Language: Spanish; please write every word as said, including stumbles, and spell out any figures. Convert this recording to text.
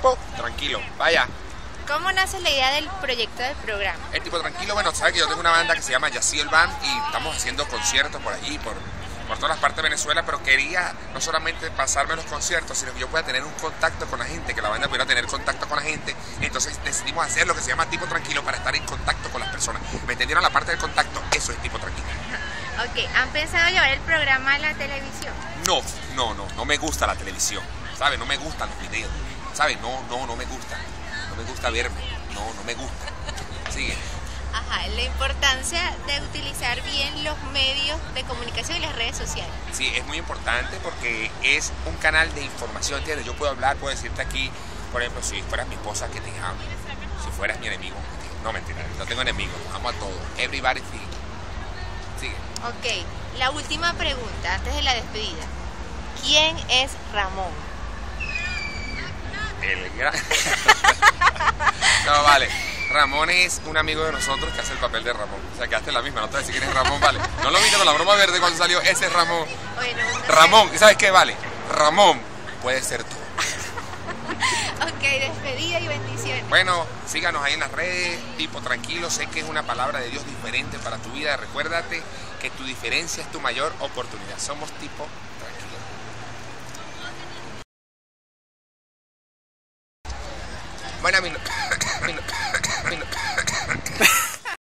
tipo tranquilo. Vaya. ¿Cómo nace la idea del proyecto del programa? El tipo tranquilo, bueno, sabes que yo tengo una banda que se llama Yaciel Band y estamos haciendo conciertos por allí, por, por todas las partes de Venezuela, pero quería no solamente pasarme los conciertos, sino que yo pueda tener un contacto con la gente, que la banda pudiera tener contacto con la gente. Entonces decidimos hacer lo que se llama tipo tranquilo para estar en contacto con las personas. ¿Me entendieron la parte del contacto? Eso es tipo tranquilo. Ok, ¿han pensado llevar el programa a la televisión? No, no, no, no me gusta la televisión, ¿sabes? No me gustan los videos, ¿sabes? No, no, no me gusta. No me gusta verme, no, no me gusta. Sigue. Ajá, la importancia de utilizar bien los medios de comunicación y las redes sociales. Sí, es muy importante porque es un canal de información, ¿entiendes? Yo puedo hablar, puedo decirte aquí, por ejemplo, si fueras mi esposa, que te amo. Si fueras mi enemigo, que te... no, mentira, no tengo enemigos, amo a todos. Everybody free. Sigue. Ok, la última pregunta antes de la despedida. ¿Quién es Ramón? El gran... No, vale. Ramón es un amigo de nosotros que hace el papel de Ramón. O sea, que hace la misma, no te voy a decir quién es Ramón, vale. No lo viste con la broma verde cuando salió, ese es Ramón. Bueno, no Ramón, ¿y sabes qué? Vale. Ramón puede ser tú. Ok, despedida y bendiciones. Bueno, síganos ahí en las redes, tipo tranquilo, sé que es una palabra de Dios diferente para tu vida. Recuérdate que tu diferencia es tu mayor oportunidad. Somos tipo tranquilo. Bueno, mi...